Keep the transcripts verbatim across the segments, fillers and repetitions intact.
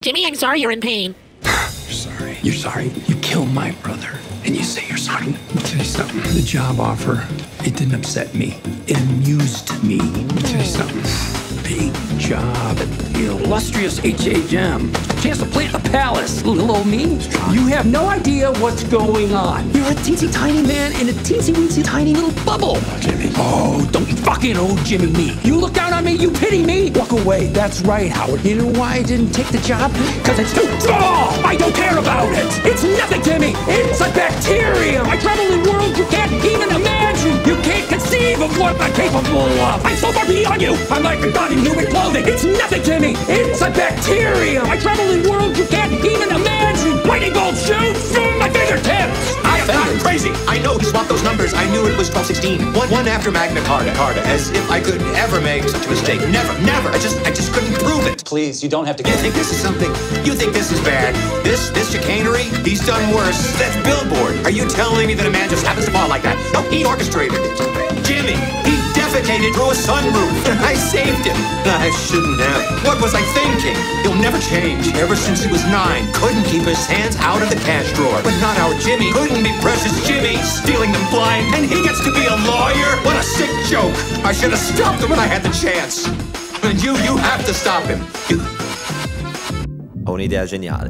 Jimmy, I'm sorry you're in pain. You're sorry. You're sorry. You killed my brother. And you say you're sorry. Let me tell you something. The job offer, it didn't upset me. It amused me. Let me tell you something. Big job at the illustrious H H M. Chance to plant the palace, little old me. You have no idea what's going on. You're a teensy tiny man in a teensy weensy tiny little bubble. Oh, Jimmy. Oh, don't fucking old Jimmy me. You look down on me, you pity me. Walk away. That's right, Howard. You know why I didn't take the job? Because it's too small. I don't care about it. It's nothing, Jimmy. It's a bacterium. I travel in worlds you can't even imagine. You can't conceive of what I'm capable of. I'm so far beyond you. I'm like a god in human clothing. It's nothing, Jimmy. It's a bacterium. I travel in worlds you can't even imagine. Lightning bolts shoot from my fingertips. I am not crazy. I know he swapped those numbers. I knew it was twelve sixteen. One, one after Magna Carta. Carta. As if I could ever make such a mistake. Never, never. I just, I just couldn't prove it. Please, you don't have to. You think this is something? You think this is bad? This, this chicanery? He's done worse. That's Billboard. Are you telling me that a man just happens to fall like that? No, he orchestrated it. Jimmy, he defecated through a sunroof. I saved him. I shouldn't have. What was I thinking? He'll never change. Ever since he was nine, couldn't keep his hands out of the cash drawer. But not our Jimmy. Couldn't be precious Jimmy, stealing them blind. And he gets to be a lawyer? What a sick joke. I should have stopped him when I had the chance. And you, you have to stop him. You... Ho un'idea geniale.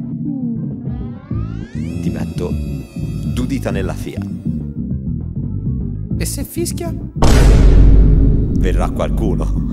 Ti metto due dita nella F I A. E se fischia? Verrà qualcuno.